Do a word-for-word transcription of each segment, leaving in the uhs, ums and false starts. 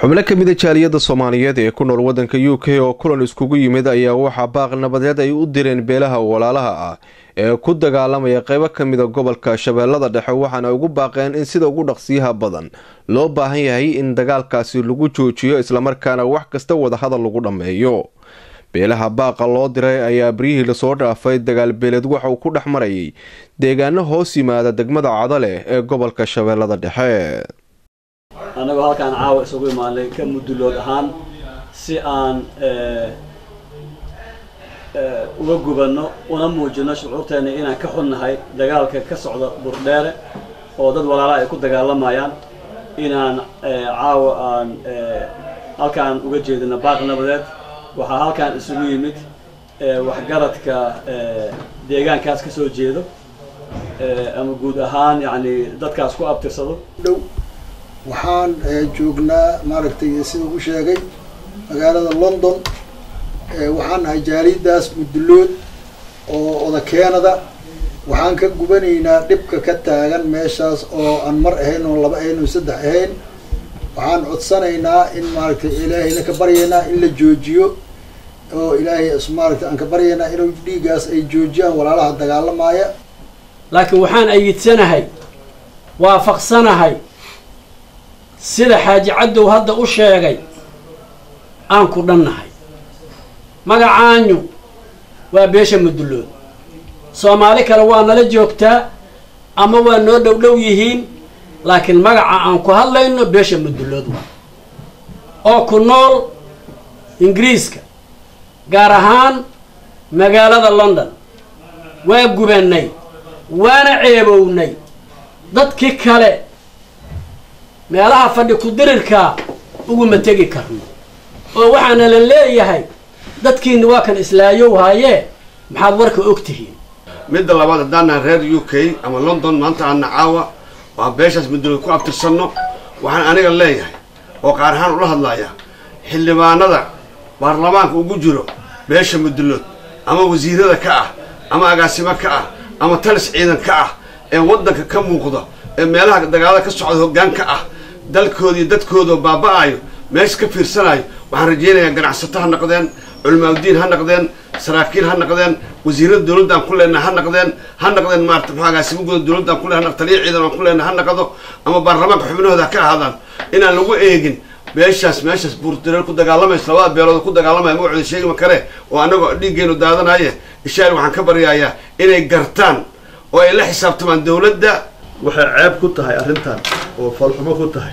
xubno ka mid ah jaaliyada Soomaaliyeed ee ku nool wadanka U K oo kulan iskugu yimid ayaa waxa baaq nabadeed ay u direen beelaha walaalaha ah ee ku dagaalamaya qaybo ka mid ah gobolka Shabeellada Dhexe waxaana ugu baaqeen in sida ugu dhaqsiyaha badan loo baahan yahay in dagaalkaasi lagu joojiyo isla markaana wax kasta wada hadal lagu dhameeyo. beelaha baaqa loo diray ayaa barihii la soo dhaafay dagaal beeled waxa uu ku dhaxmarayay deegaano hoos yimaada degmada Cadale ee gobolka Shabeellada Dhexe. anagu halkaan caawa isugu imaanay ka mudulood ahaan si aan ee ee uga gubano una muujino shucuurteena inaan ka xunnahay dagaalka ka socda Burdheere oo dad walaalaha ay ku dagaalamayaan inaan caawa aan halkaan uga jeedino baaq nabadeed. waxaa halkaan isugu yimid waxgaradka deegaankaas ka soo jeedo ama guud ahaan yani dadkaas ku abtirsado. waxaan joognaa maaragtay sida uu sheegay magaalada London waxaan ahay jaalidaas mudulood oo oda Canada waxaan ka gubanaynaa dhibka ka taagan meeshaas oo aan mar ahayn oo laba ahayn oo saddex ahayn. waxaan codsanaynaa in maaragtay ilaahayna ka baryeena in la joojiyo oo ilaahay maaragtay aan ka baryeena inuu dhiigaas ay joojiyaan walaalaha dagaalamaya. laakiin waxaan ayidsanahay waafaqsanahay sida xaaji cadow hadda u sheegay aan ku dhannahay. magacaanyu waa beesha mudulood. Soomaali kale waa nala joogtaa ama waa noo dhow dhow yihiin laakiin magaca aan ku hadlayno beesha mudulood waa oo ku nool Ingiriiska gaar ahaan magaalada London. waa gubanay waana ceebownay dadkii kale meelaha fadhi ku dirirka ugu ma tegi karno oo waxaana la leeyahay dadkiina waa kan islaayow haaye maxaad warka ogtihiin. mid labaad hadaan reer U K ama London maanta aan caawa waa beeshaas mudulood ku abtirsano waxaan aniga leeyahay oo qaar ahaan ula hadlaya xildhibaanada baarlamaanka ugu jiro beesha mudulood ama wasiirada ka ah ama agaasimo ka ah ama talis ciidan ka ah ee wadanka ka muuqda ee meelaha dagaalada ka socda hoggaan ka ah dalkoodii dadkooda baaba'ayo meesha ka fiirsanayo waxaan rajeynayaa ganacsato ha noqdeen culmaadiin ha noqdeen saraakiil ha noqdeen wasiirada dawladda aan ku leenahay ha noqdeen ha noqdeen maarta agaasimo guud dawladda aan ku leenahay taliye ciidan aan ku leenahay ha noqdo ama baarlamaanka xubnahooda ka ahaadaan inaan lagu eegin beeshaas meeshaas Burdheere ku dagaalamayso labada beelood ku dagaalamay magacooda sheegi ma kare oo anagu dhiigeenu daadanaye ishaal waxaan ka baryayaa inay gartaan oo ay la xisaabtamaan dawladda. waxay ceeb ku tahay arrintan oo falxumo ku tahay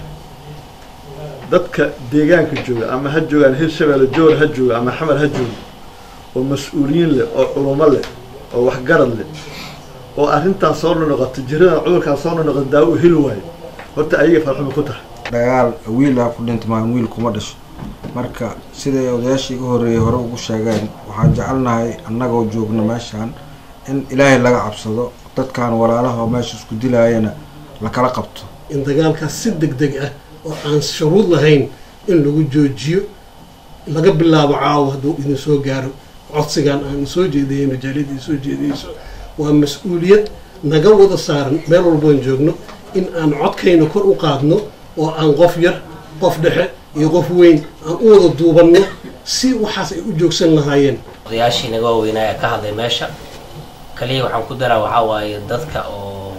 dadka deegaanka jooga ama ha joogaan Hirshabeelle joor ha jooga ama xamar ha jooga oo mas'uuliyiin leh oo culummo leh oo waxgarad leh oo arrintan soo noqoto jirada cudurkan soo noqon daawo hil waay horta ayaga falxumo ku tahay. dagaal wiil ah ku dhintay wiil kuma dhasho marka sida odayaashii ugu horeeyay hore ugu sheegeen waxaan jecelnahay annagoo joogno meeshan in ilaahay laga cabsado dadkan walaalaha meesha isku dilaayana la kala qabto in dagaalkaas si degdeg ah oo aan shuruud lahayn in lagu joojiyo laga bilaabo caawa hadduu idin soo gaaro codsigan aan soo jeediyay jaaliyadii soo jeediyayso waa mas'uuliyad naga wada saaran meel walba aan joogno in aan codkayna kor u qaadno oo aan qof yar qof dhexe iyo qof weyn aan u wada duubanno si waxaas ay u joogsan lahaayeen. odayaashii naga waaweynaa ka hadlay meesha kaliya waxaan ku daraa waxaa waaye dadka oo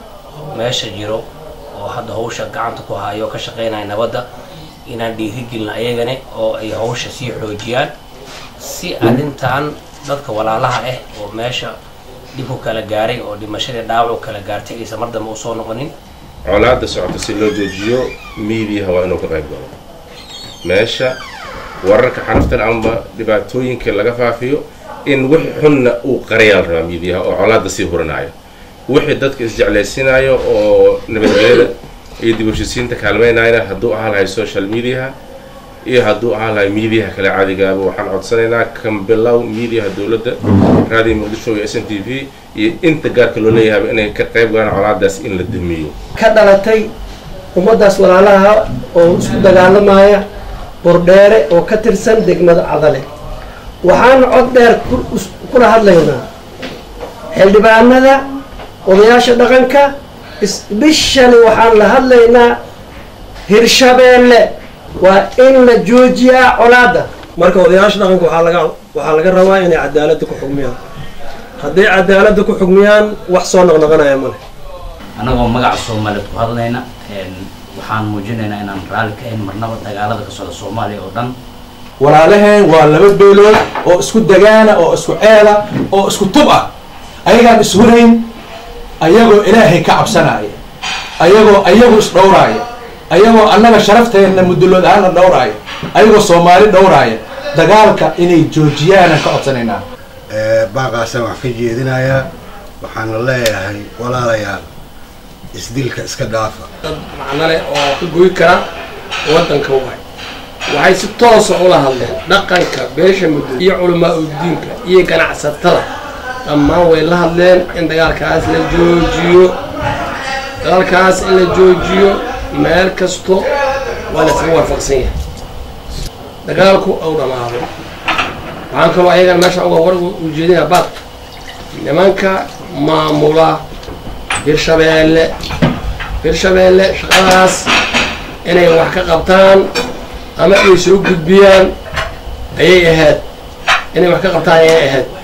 meesha jiro oo hadda hawsha gacanta ku hayo ka shaqeynaya nabadda inaan dhiirigelin ayagana oo ay hawsha sii xoojiyaan si arrintan dadka walaalaha ah oo meesha dib u kala gaaray oo dhimashada dhaawac kala gaartay aysan mar dambe u soo noqonin. colaadda socota si loo joojiyo miidiyaha waa inuu ka qayb galo meesha wararka xanaftan ama dhibaatooyinka laga faafiyo in wixii xunna uu qariyaan rabaa miidiyaha oo colaadda sii hurinayo wixii dadka isjeclaysiinayo oo nabadgelyada iyo dib u heshiisiinta kaalmeynayna hadduu ahaa lahay social mediaha iyo hadduu ahaa lahay miidiyaha kale caadigaaba waxaan codsanaynaa kan bilow miidiyaha dawladda raadiyo muqdisho iyo S N T V iyo inta gaarka loo leeyahay inay ka qayb galaan colaadaas in la damiyo ka dhalatay ummadaas walaalaha oo isku dagaalamaya Burdheere oo ka tirsan degmada Cadale. waxaan cod dheer kula hadlaynaa xildhibaanada odayaasha dhaqanka especially waxaan la hadlaynaa Hirshabeelle waa in la joojiyaa colaadda. marka odayaasha dhaqanka waxaa laga waxaa laga rabaa inay cadaaladda ku xugmiyaan. hadday cadaaladda ku xugmiyaan wax soo noqnoqonaya male. anagoo magaca Soomaaliyeed ku hadlayna waxaan muujinaynaa inaan raalli ka ahayn marnaba dagaalada ka socda Soomaaliya oo dhan. walaalaheen waa laba beelood oo isku dagaana oo isku ceela oo isku tub ah ayagaan ishurayn ayagoo ilaahay ka cabsanaya ayagoo ayagu is dhowraaya ayagoo annaga sharafteena mudulood ahaana dhowraaya ayagoo Soomaali dhowraaya dagaalka inay joojiyaan ka codsanaynaa. baaqaasaan wax ka jeedinayaa waxaana leeyahay walaalayaal isdilka iska dhaafa. dad macno leh oo ka goy kara waddanka waay waxay si toos ah ula hadleen dhaqanka beesha muddo iyo culamaa diinka iyo ganacsatada dhammaan way la hadleen in dagaalkaas la joojiyo dagaalkaas in la joojiyo meel kasto waa la isla waafaqsan yahay dagaalku uu dhamaado. waxaan kaloo ayagan meesha uga war ujeedinaa baad nimanka maamula Hirshabeelle Hirshabeelle shaqadaas inay wax ka qabtaan ama ay soo gudbiyaan ayay ahayd inay wax ka qabtaan ayay ahayd